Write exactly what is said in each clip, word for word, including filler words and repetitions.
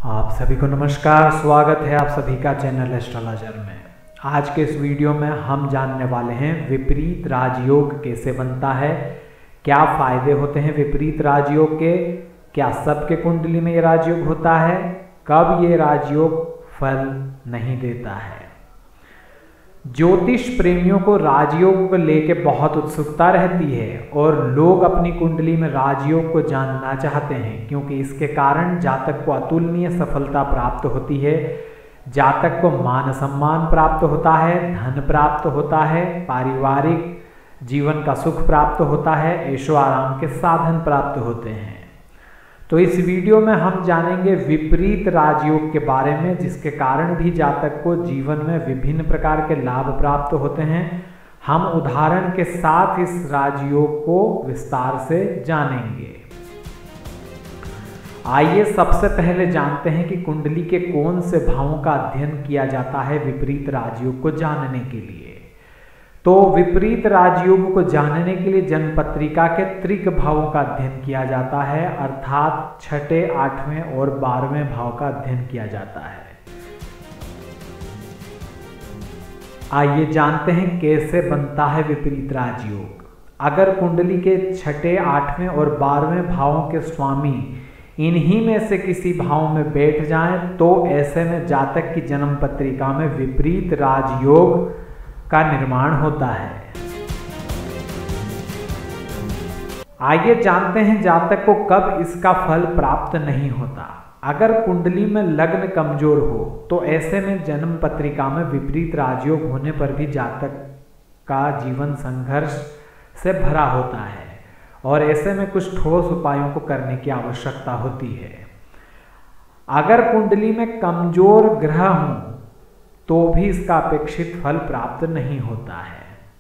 आप सभी को नमस्कार। स्वागत है आप सभी का चैनल एस्ट्रोलॉजर में। आज के इस वीडियो में हम जानने वाले हैं विपरीत राजयोग कैसे बनता है, क्या फायदे होते हैं विपरीत राजयोग के, क्या सबके कुंडली में ये राजयोग होता है, कब ये राजयोग फल नहीं देता है। ज्योतिष प्रेमियों को राजयोग को लेकर बहुत उत्सुकता रहती है और लोग अपनी कुंडली में राजयोग को जानना चाहते हैं, क्योंकि इसके कारण जातक को अतुलनीय सफलता प्राप्त होती है, जातक को मान सम्मान प्राप्त होता है, धन प्राप्त होता है, पारिवारिक जीवन का सुख प्राप्त होता है, ऐशो आराम के साधन प्राप्त होते हैं। तो इस वीडियो में हम जानेंगे विपरीत राजयोग के बारे में, जिसके कारण भी जातक को जीवन में विभिन्न प्रकार के लाभ प्राप्त होते हैं। हम उदाहरण के साथ इस राजयोग को विस्तार से जानेंगे। आइए सबसे पहले जानते हैं कि कुंडली के कौन से भावों का अध्ययन किया जाता है विपरीत राजयोग को जानने के लिए। तो विपरीत राजयोग को जानने के लिए जन्म पत्रिका के त्रिक भावों का अध्ययन किया जाता है, अर्थात छठे, आठवें और बारहवें भाव का अध्ययन किया जाता है। आइए जानते हैं कैसे बनता है विपरीत राजयोग। अगर कुंडली के छठे, आठवें और बारहवें भावों के स्वामी इन्हीं में से किसी भाव में बैठ जाएं, तो ऐसे में जातक की जन्म पत्रिका में विपरीत राजयोग का निर्माण होता है। आइए जानते हैं जातक को कब इसका फल प्राप्त नहीं होता। अगर कुंडली में लग्न कमजोर हो तो ऐसे में जन्म पत्रिका में विपरीत राजयोग होने पर भी जातक का जीवन संघर्ष से भरा होता है और ऐसे में कुछ ठोस उपायों को करने की आवश्यकता होती है। अगर कुंडली में कमजोर ग्रह हों तो भी इसका अपेक्षित फल प्राप्त नहीं होता है।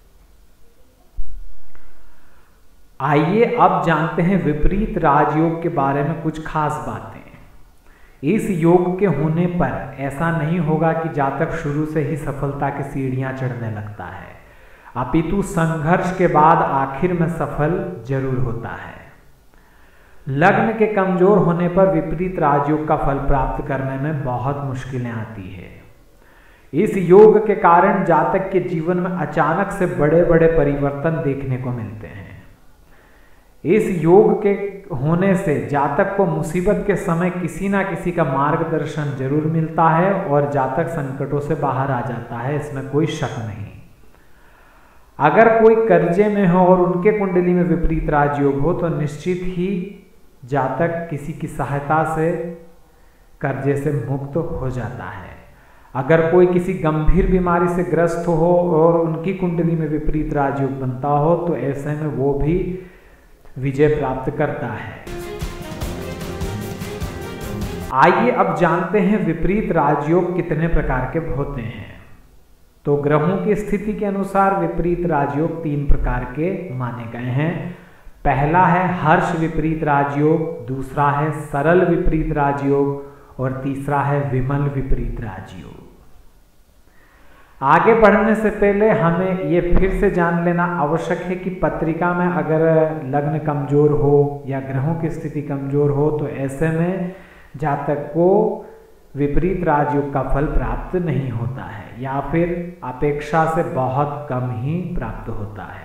आइए अब जानते हैं विपरीत राजयोग के बारे में कुछ खास बातें। इस योग के होने पर ऐसा नहीं होगा कि जातक शुरू से ही सफलता की सीढ़ियां चढ़ने लगता है, अपितु संघर्ष के बाद आखिर में सफल जरूर होता है। लग्न के कमजोर होने पर विपरीत राजयोग का फल प्राप्त करने में बहुत मुश्किलें आती है। इस योग के कारण जातक के जीवन में अचानक से बड़े बड़े परिवर्तन देखने को मिलते हैं। इस योग के होने से जातक को मुसीबत के समय किसी ना किसी का मार्गदर्शन जरूर मिलता है और जातक संकटों से बाहर आ जाता है, इसमें कोई शक नहीं। अगर कोई कर्जे में हो और उनके कुंडली में विपरीत राजयोग हो तो निश्चित ही जातक किसी की सहायता से कर्जे से मुक्त हो जाता है। अगर कोई किसी गंभीर बीमारी से ग्रस्त हो और उनकी कुंडली में विपरीत राजयोग बनता हो तो ऐसे में वो भी विजय प्राप्त करता है। आइए अब जानते हैं विपरीत राजयोग कितने प्रकार के होते हैं। तो ग्रहों की स्थिति के अनुसार विपरीत राजयोग तीन प्रकार के माने गए हैं। पहला है हर्ष विपरीत राजयोग, दूसरा है सरल विपरीत राजयोग और तीसरा है विमल विपरीत राजयोग। आगे बढ़ने से पहले हमें ये फिर से जान लेना आवश्यक है कि पत्रिका में अगर लग्न कमजोर हो या ग्रहों की स्थिति कमजोर हो तो ऐसे में जातक को विपरीत राजयोग का फल प्राप्त नहीं होता है या फिर अपेक्षा से बहुत कम ही प्राप्त होता है।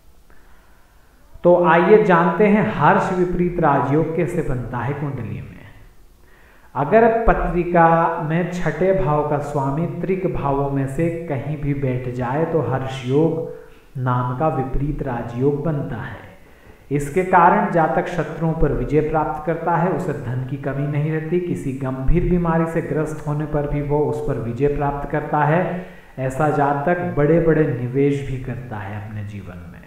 तो आइए जानते हैं हर्ष विपरीत राजयोग कैसे बनता है कुंडली में। अगर पत्रिका में छठे भाव का स्वामी त्रिक भावों में से कहीं भी बैठ जाए तो हर्ष योग नाम का विपरीत राजयोग बनता है। इसके कारण जातक शत्रुओं पर विजय प्राप्त करता है, उसे धन की कमी नहीं रहती, किसी गंभीर बीमारी से ग्रस्त होने पर भी वो उस पर विजय प्राप्त करता है। ऐसा जातक बड़े बड़े निवेश भी करता है अपने जीवन में।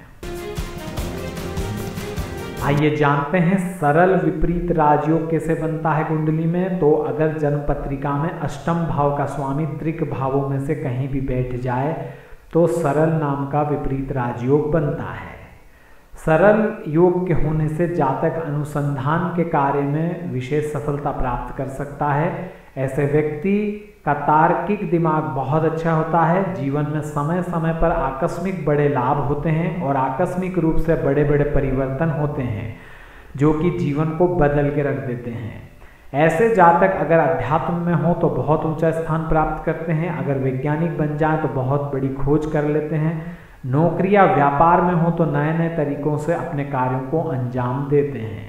आइए जानते हैं सरल विपरीत राजयोग कैसे बनता है कुंडली में। तो अगर जन्म पत्रिका में अष्टम भाव का स्वामी त्रिक भावों में से कहीं भी बैठ जाए तो सरल नाम का विपरीत राजयोग बनता है। सरल योग के होने से जातक अनुसंधान के कार्य में विशेष सफलता प्राप्त कर सकता है। ऐसे व्यक्ति का तार्किक दिमाग बहुत अच्छा होता है। जीवन में समय समय पर आकस्मिक बड़े लाभ होते हैं और आकस्मिक रूप से बड़े बड़े परिवर्तन होते हैं जो कि जीवन को बदल के रख देते हैं। ऐसे जातक अगर अध्यात्म में हो तो बहुत ऊंचा स्थान प्राप्त करते हैं, अगर वैज्ञानिक बन जाए तो बहुत बड़ी खोज कर लेते हैं, नौकरी या व्यापार में हो तो नए नए तरीकों से अपने कार्यों को अंजाम देते हैं।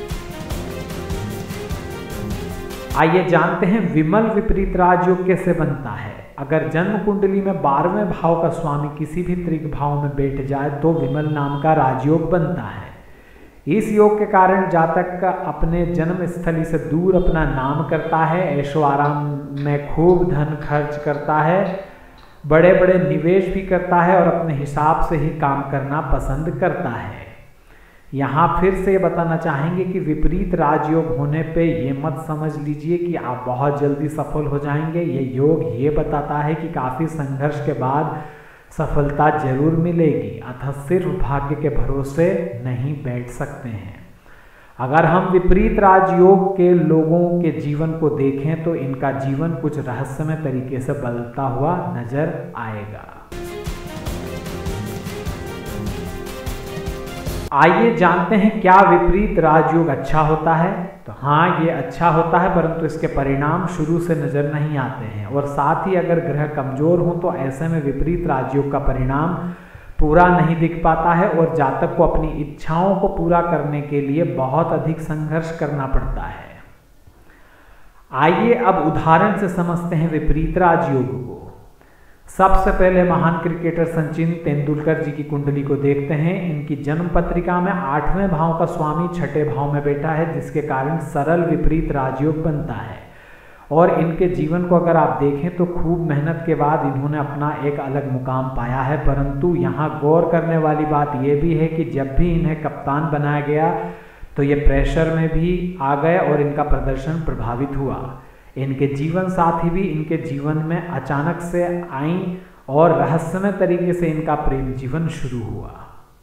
आइए जानते हैं विमल विपरीत राजयोग कैसे बनता है। अगर जन्म कुंडली में बारहवें भाव का स्वामी किसी भी त्रिक भाव में बैठ जाए तो विमल नाम का राजयोग बनता है। इस योग के कारण जातक का अपने जन्म स्थली से दूर अपना नाम करता है, ऐशो आराम में खूब धन खर्च करता है, बड़े बड़े निवेश भी करता है और अपने हिसाब से ही काम करना पसंद करता है। यहाँ फिर से बताना चाहेंगे कि विपरीत राजयोग होने पे ये मत समझ लीजिए कि आप बहुत जल्दी सफल हो जाएंगे। ये योग ये बताता है कि काफ़ी संघर्ष के बाद सफलता जरूर मिलेगी, अतः सिर्फ भाग्य के भरोसे नहीं बैठ सकते हैं। अगर हम विपरीत राजयोग के लोगों के जीवन को देखें तो इनका जीवन कुछ रहस्यमय तरीके से बदलता हुआ नजर आएगा। आइए जानते हैं क्या विपरीत राजयोग अच्छा होता है। तो हाँ, ये अच्छा होता है, परंतु इसके परिणाम शुरू से नजर नहीं आते हैं और साथ ही अगर ग्रह कमजोर हो तो ऐसे में विपरीत राजयोग का परिणाम पूरा नहीं दिख पाता है और जातक को अपनी इच्छाओं को पूरा करने के लिए बहुत अधिक संघर्ष करना पड़ता है। आइए अब उदाहरण से समझते हैं विपरीत राजयोग को। सबसे पहले महान क्रिकेटर सचिन तेंदुलकर जी की कुंडली को देखते हैं। इनकी जन्म पत्रिका में आठवें भाव का स्वामी छठे भाव में बैठा है, जिसके कारण सरल विपरीत राजयोग बनता है और इनके जीवन को अगर आप देखें तो खूब मेहनत के बाद इन्होंने अपना एक अलग मुकाम पाया है। परंतु यहाँ गौर करने वाली बात यह भी है कि जब भी इन्हें कप्तान बनाया गया तो ये प्रेशर में भी आ गए और इनका प्रदर्शन प्रभावित हुआ। इनके जीवन साथी भी इनके जीवन में अचानक से आई और रहस्यमय तरीके से इनका प्रेम जीवन शुरू हुआ।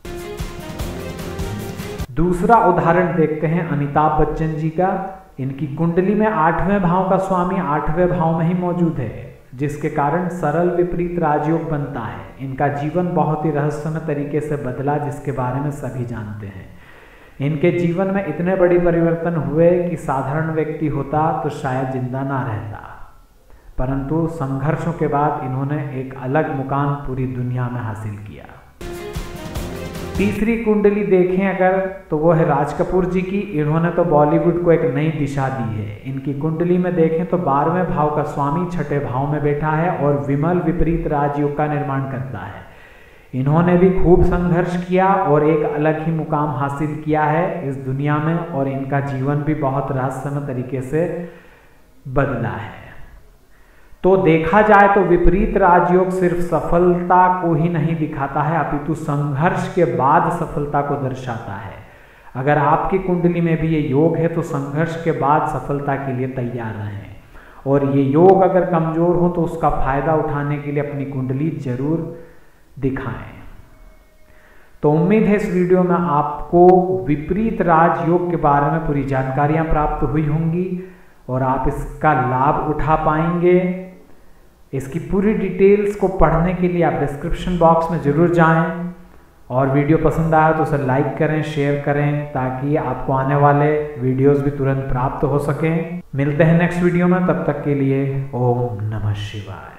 दूसरा उदाहरण देखते हैं अमिताभ बच्चन जी का। इनकी कुंडली में आठवें भाव का स्वामी आठवें भाव में ही मौजूद है, जिसके कारण सरल विपरीत राजयोग बनता है। इनका जीवन बहुत ही रहस्यमय तरीके से बदला, जिसके बारे में सभी जानते हैं। इनके जीवन में इतने बड़े परिवर्तन हुए कि साधारण व्यक्ति होता तो शायद जिंदा ना रहता, परंतु संघर्षों के बाद इन्होंने एक अलग मुकाम पूरी दुनिया में हासिल किया। तीसरी कुंडली देखें अगर तो वो है राज कपूर जी की। इन्होंने तो बॉलीवुड को एक नई दिशा दी है। इनकी कुंडली में देखें तो बारहवें भाव का स्वामी छठे भाव में बैठा है और विमल विपरीत राजयोग का निर्माण करता है। इन्होंने भी खूब संघर्ष किया और एक अलग ही मुकाम हासिल किया है इस दुनिया में और इनका जीवन भी बहुत रहस्यमय तरीके से बदला है। तो देखा जाए तो विपरीत राजयोग सिर्फ सफलता को ही नहीं दिखाता है, अपितु संघर्ष के बाद सफलता को दर्शाता है। अगर आपकी कुंडली में भी ये योग है तो संघर्ष के बाद सफलता के लिए तैयार रहें और ये योग अगर कमजोर हो तो उसका फायदा उठाने के लिए अपनी कुंडली जरूर दिखाएं। तो उम्मीद है इस वीडियो में आपको विपरीत राजयोग के बारे में पूरी जानकारियां प्राप्त हुई होंगी और आप इसका लाभ उठा पाएंगे। इसकी पूरी डिटेल्स को पढ़ने के लिए आप डिस्क्रिप्शन बॉक्स में जरूर जाएं और वीडियो पसंद आया तो उसे लाइक करें, शेयर करें, ताकि आपको आने वाले वीडियोस भी तुरंत प्राप्त हो सकें। मिलते हैं नेक्स्ट वीडियो में, तब तक के लिए ओम नमः शिवाय।